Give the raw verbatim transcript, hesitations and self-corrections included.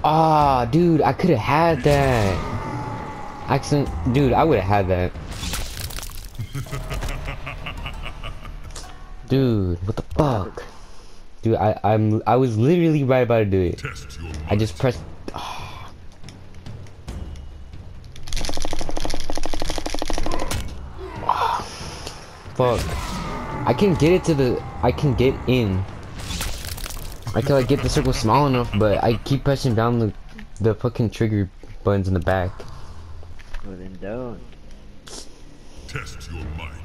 Ah, dude, I could have had that. Accident, dude, I would have had that. Dude, what the fuck? Dude, I I'm I was literally right about to do it. I just pressed. Oh. Oh. Fuck. I can get it to the. I can get in. I can like get the circle small enough, but I keep pressing down the the fucking trigger buttons in the back. Well then don't. Test your might.